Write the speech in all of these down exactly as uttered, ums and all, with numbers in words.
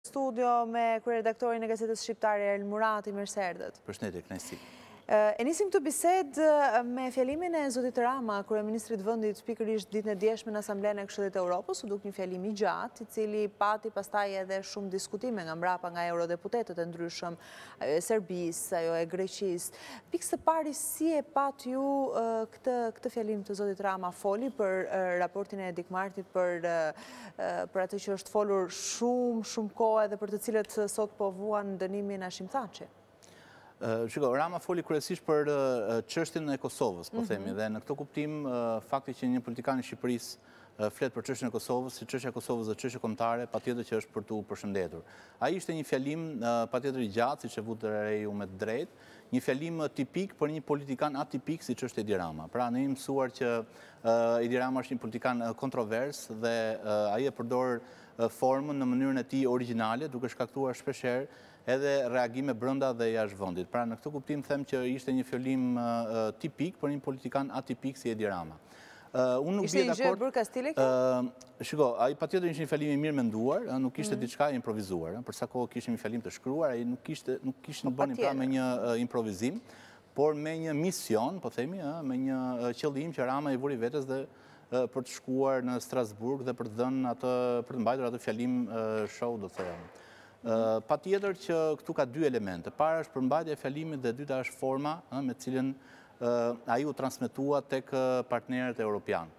Studio me kryeredaktorin e Gazetës Shqiptare El Murati, mirëserdët. Përshëndetje, kënaqësi. E nisim këtë bisedë me fjalimin e zotit Rama, kryeministrit vendit, pikërisht ditën e djeshme në Asamblenë e Këshillit të Evropës, u duk një fjalim i gjatë, i cili pati pastaj edhe shumë diskutime nga mbrapa nga eurodeputetët e ndryshëm, ajo e Serbisë, ajo e Greqisë. Pikë së pari, si e pat ju këtë këtë fjalim të zotit Rama, foli për raportin e Edik Martit, për për atë që është folur shumë shumë kohë edhe për të cilët sot po vuan dënimin Hashim Thaçi? Shiko, Rama foli kryesisht për çështjen e Kosovës, po themi, dhe në këtë kuptim fakti që një politikan i Shqipërisë flet për çështjen e Kosovës, si çështja e Kosovës dhe çështje kombëtare, patjetër që është për tu përshëndetur. Ai ishte një fjalim patjetër i gjatë, siç e vutë re ju me të drejtë, një fjalim tipik për një politikan atipik siç është Edi Rama. Pra ne jemi mësuar që Edi Rama është një politikan kontrovers dhe ai e përdor formën në mënyrën e tij origjinale, duke shkaktuar shpeshherë edhe reagime brenda dhe jashtë vendit. Pra në këtë kuptim them që ishte një fjalim tipik për një politikan atipik si Edi Rama. Unë nuk ishte bie një gjë bërë kastile kjo? Shiko, ai patjetër ishte një fjalim i mirë menduar, nuk ishte diçka e improvisuar. Për sa kohë kishte një fjalim të shkruar, ai nuk kishte nuk kishte bënë pra me një improvizim, por me një mision, po themi, me një qëllim që Rama i vuri vetes dhe për të shkuar në Strasburg dhe për të dhënë atë për të mbajtur atë fjalim show, do të them. Pa tjetër që këtu ka dy elemente. Para është përmbajtja e fjalimit dhe dyta është forma me cilën ai u transmetua tek partnerët evropian.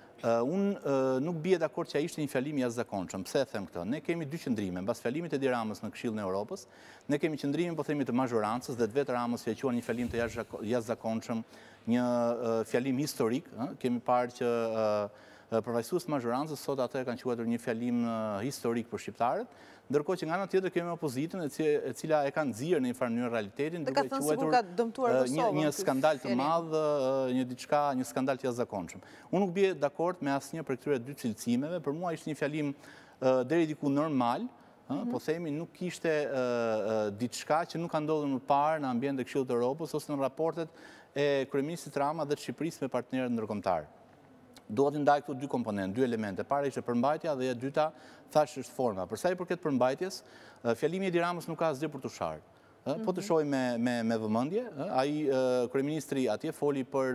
Unë nuk bie dakord që ai ishte një fjalim i jashtëzakonshëm. Pse e them këtë? Ne kemi dy qëndrime. Mbas fjalimit të Edi Ramës në Këshillin e Evropës, ne kemi qëndrimin, po themi, të mazhorancës dhe të vetë Ramës që e quan një fjalim të jashtëzakonshëm, një fjalim historik. Kemi parë që përfaqësues të mazhorancës sot atë kanë quajtur një fjalim historik për shqiptarët, ndërkohë që nga ana tjetër kemi opozitën e cila e ka nxjerrë në një farë mënyrë realitetin duke quajtur një skandal të madh, një diçka, një skandal të jashtëzakonshëm. Unë nuk bie dakord me asnjë prej këtyre dy cilësimeve, për mua ishte një fjalim deri diku normal, po themi nuk kishte diçka që nuk ka ndodhur më parë në ambientin e Këshillit të Evropës ose në raportet e kryeministit Rama dhe të Shqipërisë me partnerët ndërkombëtar. Duhet të ndaj këtu dy komponentë, dy elemente. Para ishte përmbajtja dhe e dyta thash është forma. Për sa i përket përmbajtjes, fjalimi i Edi Ramës nuk ka asgjë për të sharë. Po të shohim me me vëmendje, ai kryeministri atje foli për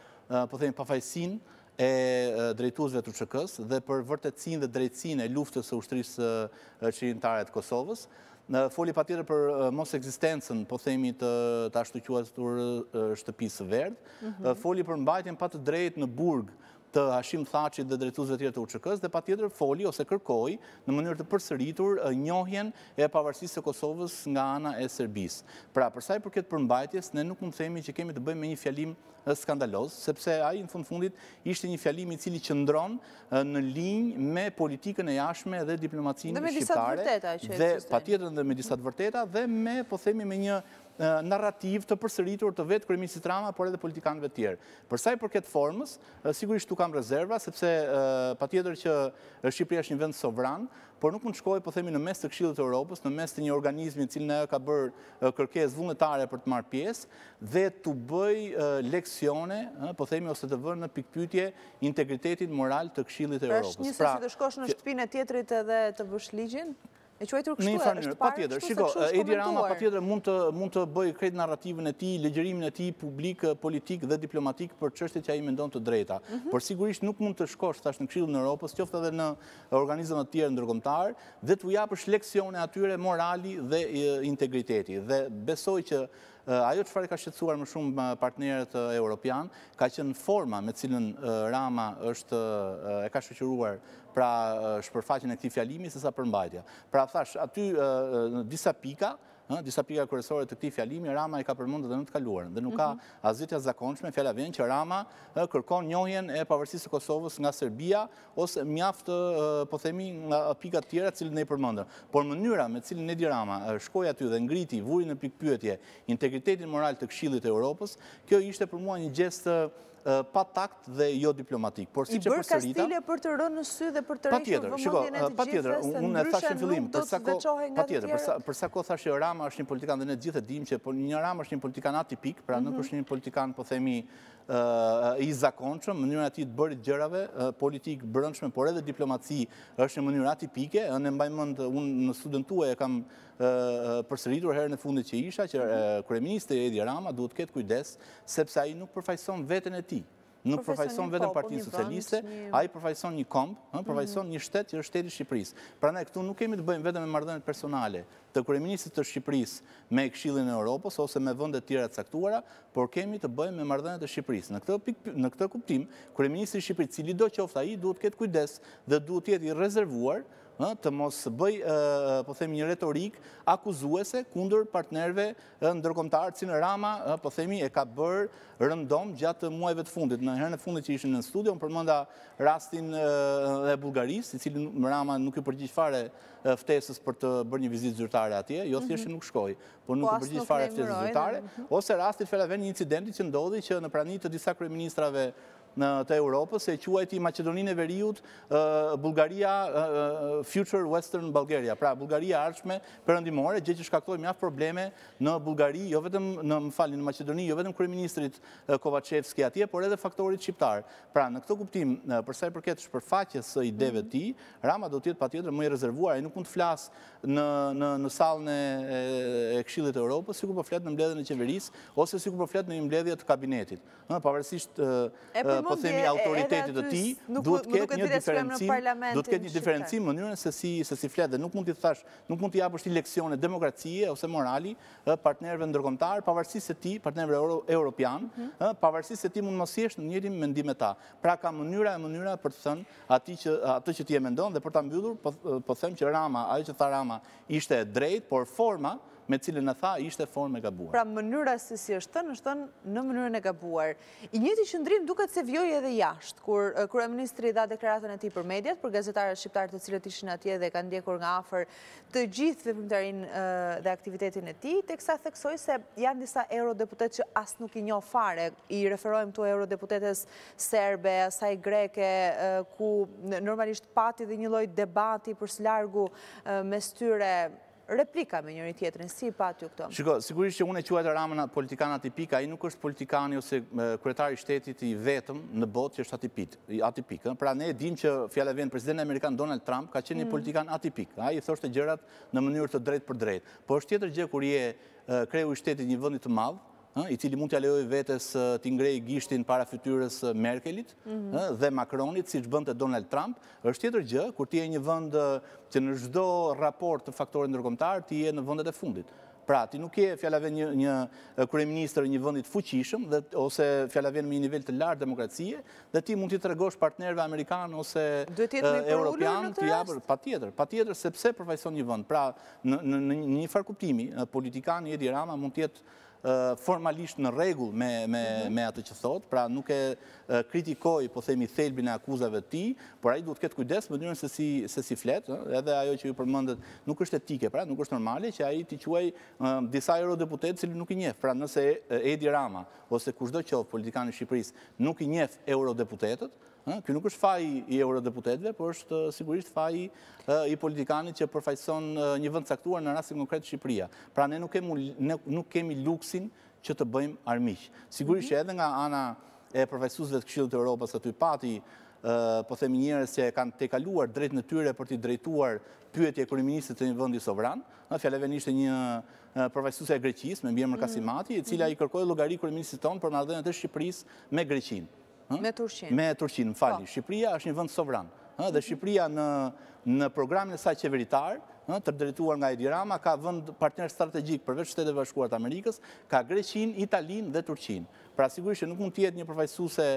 po themi pafajësinë e drejtuesve të U Ç K-s dhe për vërtetësinë dhe drejtësinë e luftës së ushtrisë qeveritare të Kosovës. Foli patjetër për mos ekzistencën, po themi, të ashtu quajtur shtëpisë verdh. Foli për mbajtjen pa të drejtë në burg të Hashim Thaçit dhe drejtuesve tjerë të U Ç K-s dhe patjetër foli ose kërkoi në mënyrë të përsëritur njohjen e pavarësisë së Kosovës nga ana e Serbisë. Pra, për sa i përket përmbajtjes, ne nuk mund të themi që kemi të bëjmë me një fjalim skandaloz, sepse ai në fund fundit ishte një fjalim i cili qëndron në linjë me politikën e jashtme dhe diplomacinë shqiptare dhe patjetër edhe me disa të vërteta dhe me, po themi, me një narrativ të përsëritur të vetë kryeministit Rama, por edhe politikanëve të tjerë. Për sa i përket formës, sigurisht tu kam rezerva, sepse patjetër që Shqipëria është një vend sovran, por nuk mund të shkojë, po themi, në mes të Këshillit të Evropës, në mes të një organizmi i cili ajo ka bërë kërkesë vullnetare për të marrë pjesë dhe të bëj leksione, po themi, ose të vënë në pikpyetje integritetin moral të Këshillit të Evropës. Është njësoj si të shkosh në shtëpinë e tjetrit edhe të bësh ligjin? E quajtur kështu e, është parë kështu se kështu është komentuar. Edi Rama patjetër mund të bëjë krejt narrativin e tij, legjërimin e tij publik, politik dhe diplomatik për çështjet që ai mendon të drejta. Por sigurisht nuk mund të shkosh tash në Këshillin e Evropës, qoftë edhe në organizma të tjerë ndërkombëtar, dhe t'u japësh leksione atyre morali dhe integriteti. Dhe besoj që ajo çfarë ka shqetësuar më shumë partnerët evropian ka qenë forma me cilën Rama është e ka shoqëruar pra shpërfaqjen e këtij fjalimi sesa përmbajtja. Pra thash, aty disa pika, disa pika kryesore të këtij fjalimi Rama i ka përmendur edhe në të kaluarën dhe nuk ka asgjë të jashtëzakonshme. Fjala vjen që Rama kërkon njohjen e pavarësisë së Kosovës nga Serbia ose mjaft, po themi, nga pika të tjera të cilat ne i përmendëm. Por mënyra me cilën Edi Rama shkoi aty dhe ngriti, vuri në pikpyetje integritetin moral të Këshillit të Evropës, kjo ishte për mua një gest pa takt dhe jo diplomatik. Por si që përsërita... I bërë Kastile për të rënë në sy dhe për të rishur vëmendjen e të gjithëve, se ndryshe nuk do të veçohen nga të tjerë? Për sa kohë thashë Rama është një politikan dhe ne gjithë e dim që një Rama është një politikan atipik, pra nuk është një politikan, po themi, i zakonshëm, mënyra ati të bërit gjërave, politikë brendshme, por edhe diplomaci është në mënyrë atipike. Në mbaj mend, unë në studentuaj e kam përsëritur herën e fundit që isha, që kryeministri Edi Rama duhet ketë kujdes, sepse ai nuk përfaqëson veten e tij. Nuk përfaqëson vetëm Partinë Socialiste, ai përfaqëson një komb, përfaqëson një shtet që është shteti i Shqipërisë. Prandaj këtu nuk kemi të bëjmë vetëm me marrëdhëniet personale të kryeministit të Shqipërisë me Këshillin e Europës ose me vende të tjera të caktuara, por kemi të bëjmë me marrëdhëniet e Shqipërisë. Në këtë pikë, në këtë kuptim, kryeministri i Shqipërisë, cili do qoftë ai, duhet të ketë kujdes dhe duhet të jetë i rezervuar të mos bëj, po themi, një retorik akuzuese kundër partnerve ndërkombëtar, si në Rama, po themi, e ka bërë rëndom gjatë muajve të fundit. Në herën e fundit që ishin në studio, më përmenda rastin e Bullgarisë, i cili Rama nuk i përgjigj fare ftesës për të bërë një vizitë zyrtare atje, jo thjesht nuk shkoi, por nuk i përgjigj fare ftesës zyrtare, ose rasti fjalave një incidenti që ndodhi që në prani të disa kryeministrave të Europës, e quajti Maqedoninë e Veriut, Bullgaria, Future Western Bulgaria, pra Bullgaria ardhshme perëndimore, gjë që shkaktoi mjaft probleme në Bullgari, jo vetëm në, më falni, në Maqedoni, jo vetëm kryeministrit Kovacevski atje, por edhe faktorit shqiptar. Pra, në këtë kuptim, për sa i përket shpërfaqjes së ideve të tij, Rama do të jetë patjetër më i rezervuar, ai nuk mund të flas në në në sallën e Këshillit të Europës, sikur po flet në mbledhjen e qeverisë ose sikur po flet në një mbledhje të kabinetit. Ëh, pavarësisht po themi autoritetit të tij, duhet të ketë një diferencim, duhet të ketë një diferencim në mënyrën se si se si flet dhe nuk mund t'i thash, nuk mund t'i japësh ti leksione demokracie ose morali partnerëve ndërkombëtar, pavarësisht se ti, partnerëve europian, pavarësisht se ti mund mos jesh në njëjtin mendim me ta. Pra ka mënyra e mënyra për të thënë atë që atë që ti e mendon dhe për ta mbyllur, po po them që Rama, ajo që tha Rama ishte e drejtë, por forma me cilën e tha ishte formë e gabuar. Pra mënyra se si është thënë, është thënë në mënyrën e gabuar. I njëjti qëndrim duket se vjoi edhe jashtë, kur kryeministri dha deklaratën e tij për mediat, për gazetarët shqiptar të cilët ishin atje dhe kanë ndjekur nga afër të gjithë veprimtarinë dhe aktivitetin e tij, teksa theksoi se janë disa eurodeputet që as nuk i njoh fare. I referojmë këtu eurodeputetes serbe, asaj greke, ku normalisht pati dhe një lloj debati për së largu mes tyre. Replika me njëri tjetrin, si pat ju këto? Shiko, sigurisht që unë e quajtë Ramën politikan atipik, ai nuk është politikani ose kryetari i shtetit i vetëm në botë që është atipik. atipik. Pra ne dim që fjala vjen presidenti amerikan Donald Trump ka qenë një politikan atipik. Ai i thoshte gjërat në mënyrë të drejtë për drejtë. Po është tjetër gjë kur je kreu i shtetit një vendi të madh, i cili mund t'ja lejojë vetes t'i ngrejë gishtin para fytyrës Merkelit dhe Macronit, siç bënte Donald Trump. Është tjetër gjë kur ti je një vend që në çdo raport të faktorit ndërkombëtar ti je në vendet e fundit. Pra, ti nuk je fjala vjen një një kryeministër një vendi të fuqishëm dhe ose fjala vjen me një nivel të lartë demokracie dhe ti mund t'i tregosh partnerëve amerikan ose europian t'i japësh patjetër, patjetër sepse përfaqëson një vend. Pra, në në një farë kuptimi, politikani Edi Rama mund të jetë formalisht në rregull me me me atë që thot, pra nuk e kritikoj, po themi, thelbin e akuzave të tij, por ai duhet të ketë kujdes me mënyrën se si se si flet, edhe ajo që ju përmendet nuk është etike, pra nuk është normale që ai t'i quaj disa eurodeputet që nuk i njeh. Pra nëse Edi Rama ose kushdo qoftë politikan i Shqipërisë nuk i njeh eurodeputetët, ky nuk është faji i eurodeputetëve, por është sigurisht faji i politikanit që përfaqëson një vend caktuar, në rastin konkret Shqipëria. Pra ne nuk kemi nuk kemi luksin që të bëjmë armiq. Sigurisht që edhe nga ana e përfaqësuesve të Këshillit të Evropës aty pati po themi njerëz që kanë tejkaluar drejtën e tyre për t'i drejtuar pyetje kryeministit të një vendi sovran. Fjala vjen ishte një përfaqësuese e Greqisë me mbiemër Kasimati, e cila i kërkoi llogari kryeministit tonë për marrëdhëniet e Shqipërisë me Greqinë. Me Turqinë. Me Turqinë, më falni. Shqipëria është një vend sovran. Dhe Shqipëria në në programin e saj qeveritar, të drejtuar nga Edi Rama, ka vend partner strategjik përveç Shtetet e Bashkuara të Amerikës, ka Greqinë, Italinë dhe Turqinë. Pra sigurisht që nuk mund të jetë një përfaqësuese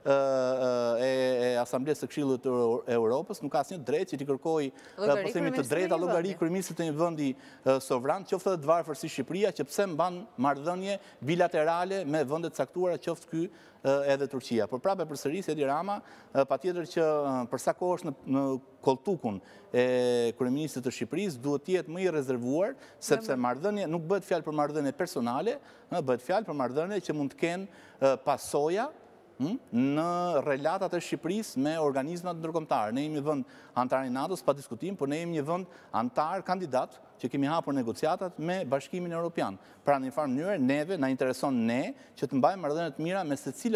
e Asamblesë së Këshillit të Europës, nuk ka asnjë drejtë që t'i kërkojë, po themi, të drejta llogari kryeministit të një vendi sovran, qoftë edhe të varfër si Shqipëria, që pse mban marrëdhënie bilaterale me vende të caktuara, qoftë ky edhe Turqia. Por prapë përsëris Edi Rama, patjetër që për sa kohë është në koltukun e kryeministit të Shqipërisë duhet të jetë më i rezervuar, sepse marrëdhënia nuk bëhet fjalë për marrëdhënie personale, bëhet fjalë për marrëdhënie që mund të kenë pasoja në relatat e Shqipërisë me organizmat ndërkombëtar. Ne jemi një vend antar i NATO-s pa diskutim, por ne jemi një vend antar kandidat që kemi hapur negociatat me Bashkimin Evropian. Pra në një farë mënyrë neve na intereson ne që të mbajmë marrëdhënie të mira me secilat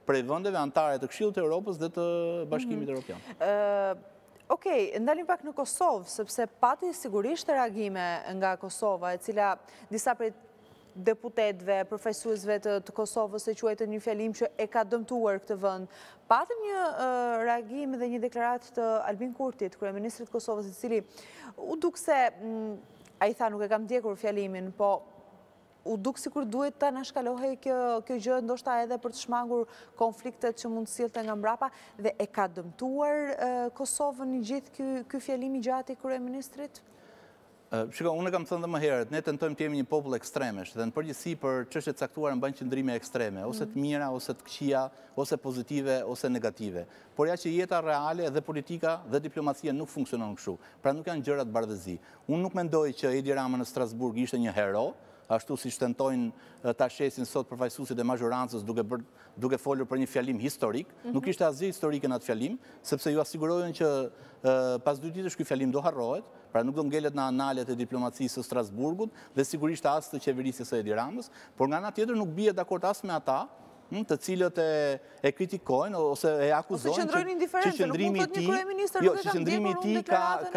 prej vendeve antare të Këshillit të Evropës dhe të Bashkimit Evropian. Okej, ndalim pak në Kosovë, sepse pati sigurisht reagime nga Kosova, e cila disa prej deputetve, përfaqësuesve të Kosovës e quajtën një fjalim që e ka dëmtuar këtë vend. Patëm një reagim dhe një deklaratë të Albin Kurtit, kryeministrit Kosovës, i cili u duk se, a i tha nuk e kam ndjekur fjalimin, po u duk si kur duhet të nashkalohej kjo gjë, ndoshta edhe për të shmangur konfliktet që mund të sillte nga mbrapa, dhe e ka dëmtuar Kosovën një gjithë ky fjalim i gjatë i kryeministrit? Shiko, unë e kam thënë dhe më herët, ne tentojmë të jemi një popull ekstremesh dhe në përgjithësi për çështjet caktuara në bëjnë qëndrime ekstreme, ose të mira, ose të këqija, ose pozitive, ose negative. Por ja që jeta reale dhe politika dhe diplomacia nuk funksionon kështu, pra nuk janë gjëra të bardhëzi. Unë nuk mendoj që Edi Rama në Strasburg ishte një hero, ashtu si shtentojnë ta shesin sot përfaqësuesit e mazhorancës duke folur për një fjalim historik, nuk ishte asgjë historike në atë fjalim, sepse ju asigurojnë që pas dy ditësh ky fjalim do harrohet, pra nuk do ngelet në analet e diplomacisë së Strasburgut dhe sigurisht as të qeverisjes së Edi Ramës, por nga ana tjetër nuk bie dakord as me ata të cilët e kritikojnë ose e akuzojnë që qëndrojnë indiferente, nuk mund të thotë një kryeministër nuk e ka ndjekur unë deklaratën e...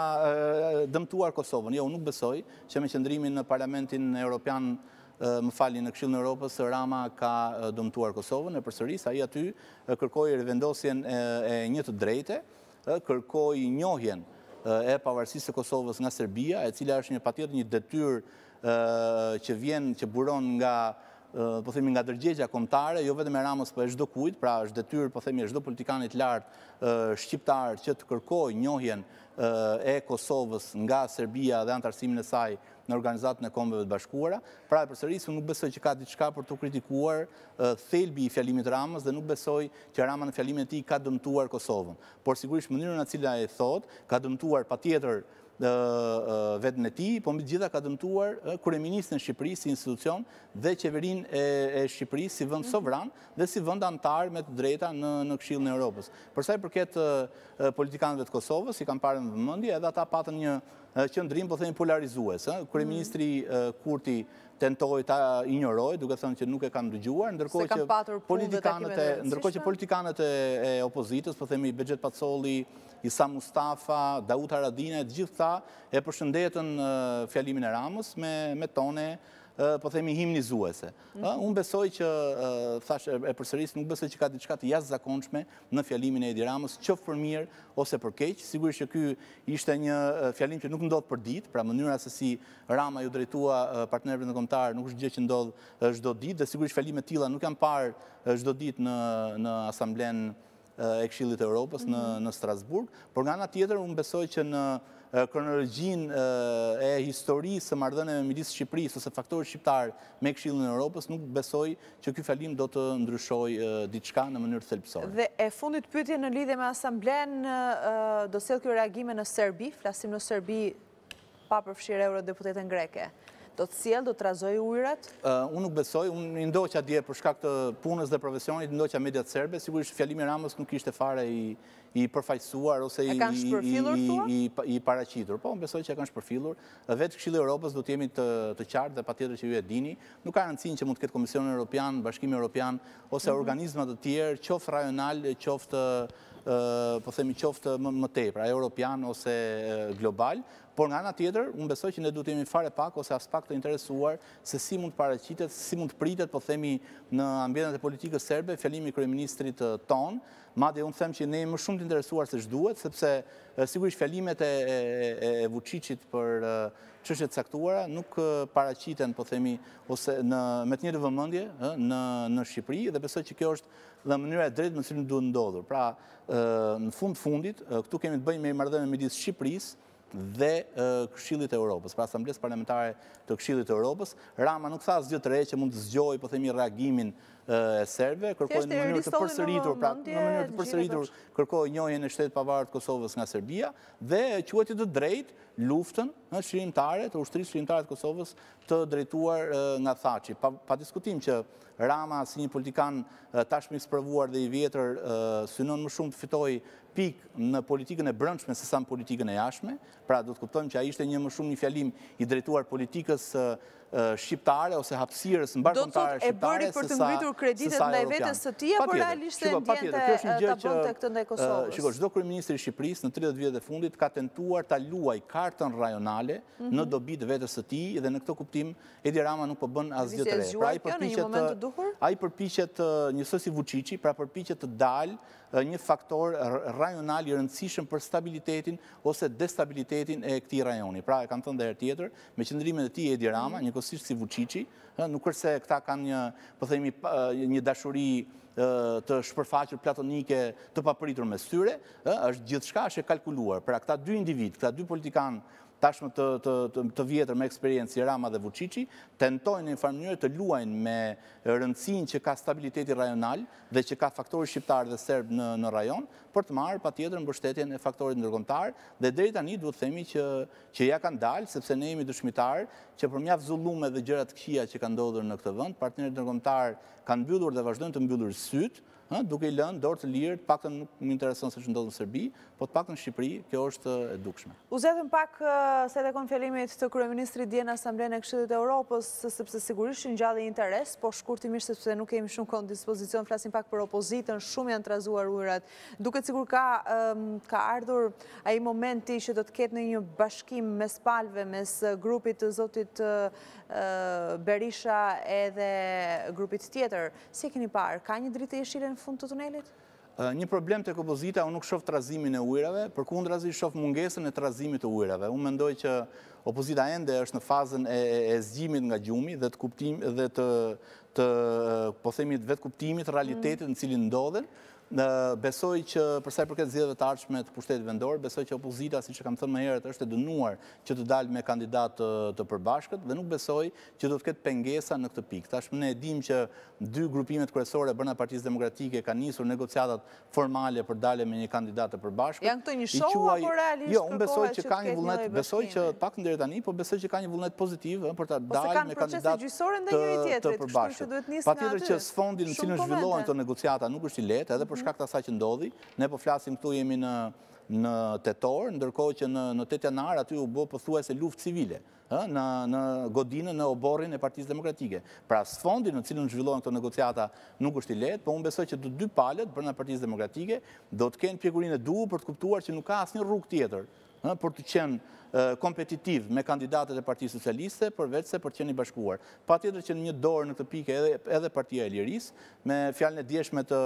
ka dëmtuar Kosovën. Jo, unë nuk besoj që me qëndrimin në Parlamentin Evropian, më falni, në Këshillin e Evropës, Rama ka dëmtuar Kosovën, e përsëris, ai aty kërkoi rivendosjen e një të drejte, kërkoi njohjen e pavarësisë së Kosovës nga Serbia, e cila është një patjetër një detyrë që vjen, që buron nga po themi nga dërgjegja kombëtare, jo vetëm e Ramës, por e çdo kujt, pra është detyrë, po themi, e çdo politikanit lartë shqiptar që të kërkojë njohjen e Kosovës nga Serbia dhe antarësimin e saj në Organizatën e Kombeve të Bashkuara. Pra e përsëris, unë nuk besoj që ka diçka për të kritikuar thelbi i fjalimit Ramës dhe nuk besoj që Rama në fjalimin e tij ka dëmtuar Kosovën. Por sigurisht mënyrën në cila e thot, ka dëmtuar patjetër vetën e tij, po mbi të gjitha ka dëmtuar kryeministrin e Shqipërisë si institucion dhe qeverinë e Shqipërisë si vend sovran dhe si vend antar me të drejta në Këshillin e Evropës. Për sa i përket politikanëve të Kosovës, i kam parë në vëmendje, edhe ata patën një qëndrim, po themi, polarizues. Kryeministri Kurti tentoi ta injorojë, duke thënë që nuk e kanë dëgjuar, ndërkohë që politikanët e opozitës, po themi Bexhet Pacolli, Isa Mustafa, Daud Haradinaj, të gjithë ta e përshëndetën fjalimin e Ramës me tone, po themi, himnizuese. Unë besoj që, thash e përsëris, nuk besoj që ka diçka të jashtëzakonshme në fjalimin e Edi Ramës, qoftë për mirë ose për keq. Sigurisht që ky ishte një fjalim që nuk ndodh për ditë, pra mënyra se si Rama ju drejtua partnerëve kombëtar nuk është gjë që ndodh çdo ditë, dhe sigurisht fjalime të tilla nuk janë parë çdo ditë në Asamblenë e Këshillit të Evropës në Strasburg, por nga ana tjetër unë besoj që në kronologjinë e historisë së marrëdhënieve midis Shqipërisë ose faktorit shqiptar me Këshillin e Evropës, nuk besoj që ky fjalim do të ndryshojë diçka në mënyrë thelbësore. Dhe e fundit pyetje në lidhje me Asamblenë, do sjell kjo reagime në Serbi, flasim në Serbi pa përfshirë eurodeputetën greke. Do të sjell, do të razoj ujërat? Unë nuk besoj, unë i ndoqa dje për shkak të punës dhe profesionit, ndoqa mediat serbe, sigurisht fjalimi Ramës nuk ishte fare i përfaqësuar ose i paraqitur. Po, unë besoj që e kanë shpërfillur. Vetë Këshilli i Evropës do të jemi të qartë dhe patjetër që ju e dini, nuk ka rëndësinë që mund të ketë Komisioni Evropian, Bashkimi Evropian ose organizma të tjerë, qoftë rajonal, qoftë po themi qoftë më tej, pra europian ose global, por nga ana tjetër, unë besoj që ne duhet jemi fare pak ose as pak të interesuar se si mund të paraqitet, si mund të pritet, po themi në ambientet e politikës serbe, fjalimi i kryeministrit ton, madje unë them që ne jemi më shumë të interesuar se ç'duhet, sepse sigurisht fjalimet e Vučićit për çështjet e caktuara nuk paraqiten, po themi, ose me të njëjtën vëmendje në Shqipëri, dhe besoj që kjo është dhe mënyra e drejtë në cilën duhet ndodhur. Pra, në fund fundit, këtu kemi të bëjmë me marrëdhënie midis Shqipërisë dhe Këshillit të Evropës, pra Asamblesë Parlamentare të Këshillit të Evropës. Rama nuk tha asgjë të re që mund të zgjojë, po themi, reagimin e serbe, kërkoi në mënyrë të përsëritur, pra në mënyrë të përsëritur kërkoi njohjen e shtetit pavarur të Kosovës nga Serbia dhe quajti të drejtë luftën shërimtare të ushtrisë shërimtare të Kosovës të drejtuar nga Thaçi. Pa diskutim që Rama, si një politikan tashmë i sprovuar dhe i vjetër, synon më shumë të fitojë pikë në politikën e brendshme se sa në politikën e jashtme. Pra, do të kuptojmë që ai ishte një më shumë një fjalim i drejtuar politikës shqiptare ose hapësirës mbarkombëtare shqiptare se sa e bëri për të ngritur kreditet ndaj vetes së tij apo realisht e ndjente ta bënte këtë ndaj Kosovës? Shiko, çdo kryeministër i Shqipërisë në tridhjetë vjet e fundit ka tentuar ta luajë kartën rajonale në dobi të vetes së tij dhe në këtë kuptim Edi Rama nuk po bën asgjë të re. Pra ai përpiqet ai përpiqet njësoj si Vučići, pra përpiqet të dalë një faktor rajonal i rëndësishëm për stabilitetin ose destabilitetin e këtij rajoni. Pra e kam thënë edhe herë tjetër, me qëndrimet e tij Edi Rama, njëkohësisht si Vučići, nuk është se këta kanë një, po themi, një dashuri të shpërfaqur platonike të papëritur mes tyre, është gjithçka është e kalkuluar. Pra këta dy individ, këta dy politikanë tashmë të vjetër me eksperiencë si Rama dhe Vučići, tentojnë në një farë mënyrë të luajnë me rëndësinë që ka stabiliteti rajonal dhe që ka faktori shqiptar dhe serb në rajon, për të marrë patjetër mbështetjen e faktorit ndërkombëtar dhe deri tani duhet të themi që ja kanë dalë, sepse ne jemi dëshmitar që për mjaft zullume dhe gjëra të këqija që kanë ndodhur në këtë vend, partnerët ndërkombëtar kanë mbyllur dhe vazhdojnë të mbyllur syt, duke i lënë dorë të lirë, të paktën nuk më intereson se që ndodhë në Serbi, po të paktën në Shqipëri, kjo është e dukshme. U zetëm pak se të konë fjalimit të kryeministrit dje në Asamblenë e Këshillit të Europës, sepse sigurisht në gjallë interes, po shkurtimisht sepse nuk kemi shumë kohë në dispozicion, flasim pak për opozitën, shumë janë trazuar ujrat. Duket sigur ka ardhur ai momenti që do të ketë në një bashkim mes palëve, mes grupit të zotit Berisha edhe grupit tjetër. Si keni parë, ka një dritë e jeshile në fund të tunelit? Një problem të opozita, unë nuk shoh trazimin e ujrave, përkundrazi shoh mungesën e trazimit të ujrave. Unë mendoj që opozita ende është në fazën e zgjimit nga gjumi dhe të kuptim dhe të po themi vetë kuptimit realitetit në cilin ndodhen. Besoj që përsa i përket zgjedhjeve të ardhshme të pushtetit vendor, besoj që opozita, siç e kam thënë më herët, është e dënuar që të dalë me kandidat të përbashkët dhe nuk besoj që do të ketë pengesa në këtë pikë. Tashmë ne e dimë që dy grupimet kryesore brenda Partisë Demokratike kanë nisur negociatat formale për dalje me një kandidat të përbashkët. Janë këto një show apo realisht? Jo, unë besoj që ka një vullnet, besoj që pak deri tani, po besoj që ka një vullnet pozitiv për të dalë me kandidat të përbashkët. Patjetër që sfondi në cilin zhvillohen këto negociata nuk është i lehtë, edhe për shkak të asaj që ndodhi. Ne po flasim këtu jemi në tetor, ndërkohë që në tetë janar aty u bë pothuajse luftë civile në godinën, në oborrin e Partisë Demokratike. Pra sfondi në cilën zhvillohen këto negociata nuk është i lehtë, po unë besoj që të dy palët brenda Partisë Demokratike do të kenë pjekurinë e duhur për të kuptuar që nuk ka asnjë rrugë tjetër për të qenë kompetitiv me kandidatët e Partisë Socialiste, përveç se për të qenë i bashkuar. Patjetër që në një dorë në këtë pikë edhe Partia e Lirisë, me fjalën e dieshme të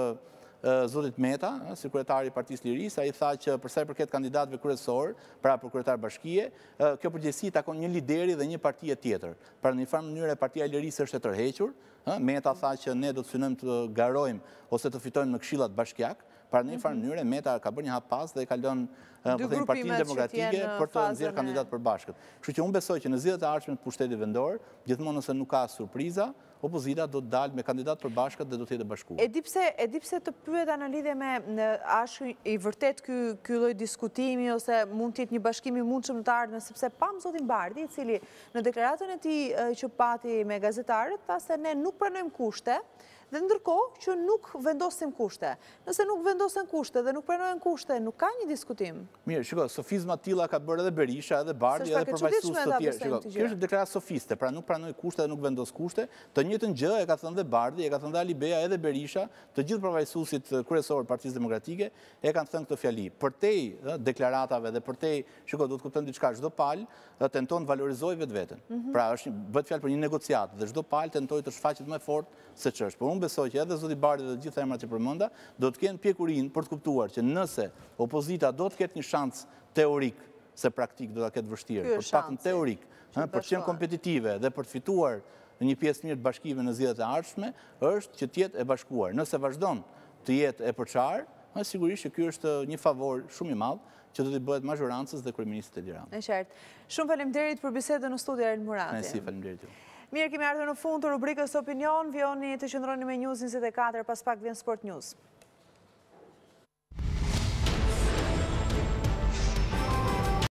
zotit Meta, si kryetari i Partisë Lirisë, ai tha që përsa i përket kandidatëve kryesor, pra për kryetar bashkie, kjo përgjegjësi takon një lideri dhe një partie tjetër. Pra në një farë mënyrë Partia e Lirisë është e tërhequr. Meta tha që ne do të synojmë të garojmë ose të fitojmë në këshillat bashkiak. Pra në një farë mënyrë Meta ka bërë një hap pas dhe ka lënë Partinë Demokratike për të nxjerrë kandidat përbashkët. Kështu që unë besoj që në zgjedhjet e ardhshme të pushtetit vendor, gjithmonë nëse nuk ka surpriza, opozita do të dalë me kandidat përbashkët dhe do të jetë e bashkuar. E di pse të pyeta në lidhje me a është i vërtet ky lloj diskutimi ose mund të jetë një bashkim i mundshëm në të ardhmen, sepse pam zotin Bardhi, i cili në deklaratën e tij që pati me gazetarët tha se ne nuk pranojmë kushte, dhe ndërkohë që nuk vendosim kushte. Nëse nuk vendosen kushte dhe nuk pranojnë kushte, nuk ka një diskutim. Mirë, shiko, sofizma tilla ka bërë edhe Berisha, edhe Bardhi, edhe përfaqësues të tjerë. Shiko, kjo është deklaratë sofiste, pra nuk pranoj kushte dhe nuk vendos kushte. Të njëjtën gjë e ka thënë dhe Bardhi, e ka thënë dhe Ali Bea, edhe Berisha, të gjithë përfaqësuesit kryesorë të Partisë Demokratike e kanë thënë këtë fjali. Përtej deklaratave dhe përtej, shiko, do të kuptojmë diçka, çdo palë tenton të valorizojë vetveten. Pra është bëhet fjalë për një negociatë dhe çdo palë tentojë të shfaqet më fort se ç'është. Por unë besoj që edhe zoti Bardhi dhe të gjithë emrat që përmenda do të kenë pjekurinë për të kuptuar që nëse opozita do të ketë një shans teorik, se praktik do ta ketë vështirë, për të paktën teorik, për të qenë kompetitive dhe për të fituar një pjesë mirë të bashkive në zgjedhjet e ardhshme, është që të jetë e bashkuar. Nëse vazhdon të jetë e përçarë, sigurisht që ky është një favor shumë i madh që do të bëhet mazhorancës dhe kryeministit Edi Rama. Është qartë. Shumë faleminderit për bisedën në studio Erl Murati. Nësi, faleminderit ju. Mirë, kemi ardhur në fund të rubrikës Opinion, vjoni të qëndroni me News njëzet e katër, pas pak vjen Sport News.